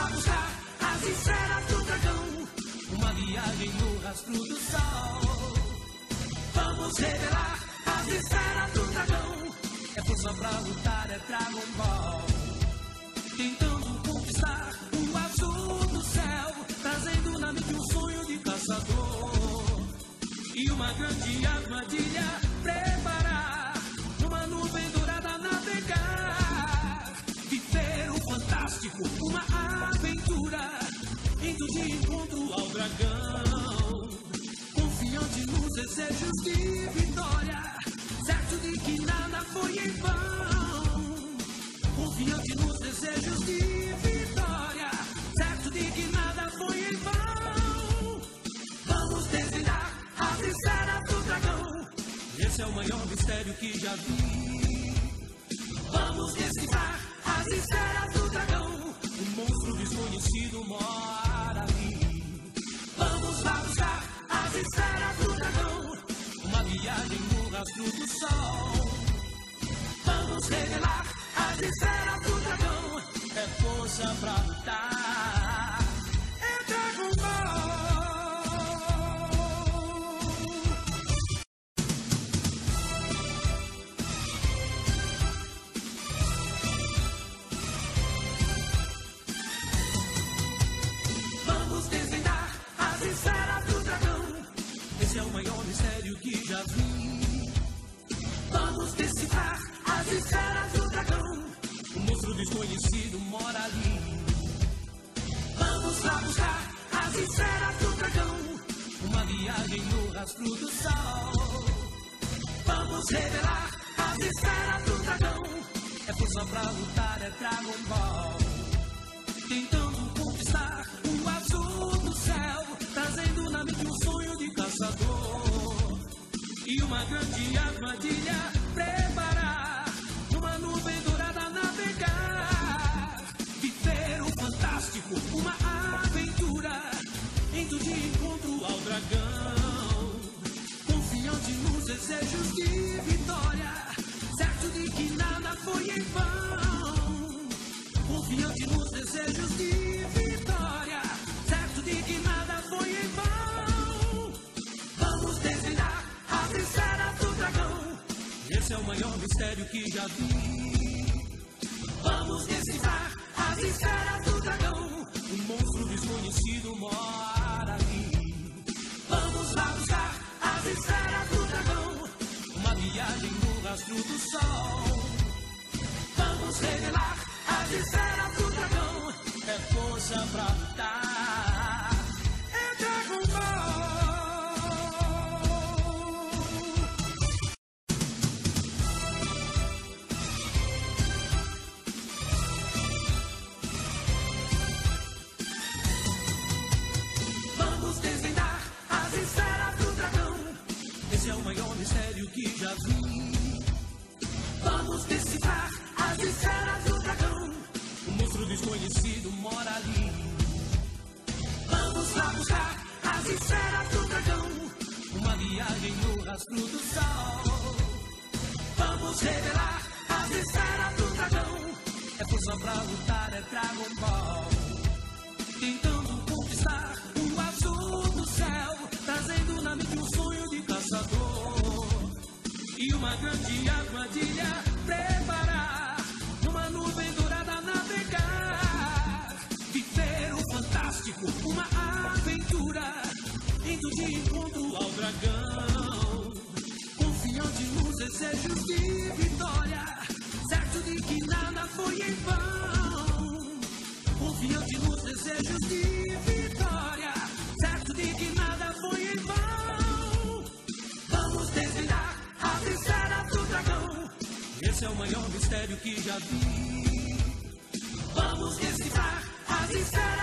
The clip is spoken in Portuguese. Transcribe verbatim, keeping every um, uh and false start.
lá buscar as esferas do dragão. Uma viagem no rastro do sol. Vamos revelar as esferas do dragão. É força pra lutar, é Dragon Ball. Tentando conquistar o azul do céu, trazendo na mente um sonho de caçador. E uma grande armadilha preparar, uma nuvem dourada navegar. Viver o fantástico, uma aventura, indo de encontro ao dragão. Confiante nos desejos de vitória, certo de que nada foi em vão. Confiante nos desejos de vitória, certo de que nada foi em vão. Vamos desvendar as esferas do dragão. Esse é o maior mistério que já vi. Vamos decifrar as esferas do dragão. Um monstro desconhecido mora ali. Vamos lá buscar as esferas do dragão. Uma viagem no rastro do sol. Vamos revelar as esferas do dragão. É força pra lutar, é Dragon Ball. Vamos desvendar as esferas do dragão. Esse é o maior mistério que já vi. Vamos decifrar as esferas do dragão. Um monstro desconhecido mora ali. Vamos lá buscar as esferas do dragão. Uma viagem no rastro do sol. Vamos revelar as esferas do dragão. É força pra lutar, é Dragon Ball. Tentando conquistar o azul do céu, trazendo na mente um sonho de caçador. E uma grande armadilha preparar, uma nuvem dourada navegar. Viver o fantástico, uma aventura, indo de encontro ao dragão. Confiante nos desejos de vitória, certo de que nada foi em vão. Confiante nos desejos de vitória, certo de que nada foi em vão. Vamos desvendar as esferas do dragão. Esse é o maior mistério que já vi. Vamos decifrar as esferas do dragão. Um monstro desconhecido mora ali. Vamos lá buscar as esferas do dragão. Uma viagem no rastro do sol. Vamos revelar as esferas do dragão. É força pra lutar, é Dragon Ball. Vamos desvendar as esferas do dragão. Esse é o maior mistério que já vi. Vamos decifrar as esferas do dragão. Um monstro desconhecido mora ali. Vamos lá buscar as esferas do dragão. Uma viagem no rastro do sol. Vamos revelar as esferas do dragão. É força pra lutar, é Dragon Ball. Tentando conquistar o azul do céu, trazendo na mente um sonho de caçador. E uma grande armadilha preparar, uma nuvem dourada navegar. Viver o fantástico, uma aventura, indo de encontro ao dragão. Confiante nos desejos de vitória, certo de que nada foi em vão. Confiante nos desejos de vitória, certo de que nada foi em vão. Vamos desvendar as esferas do dragão. Esse é o maior mistério que já vi. Vamos decifrar as esferas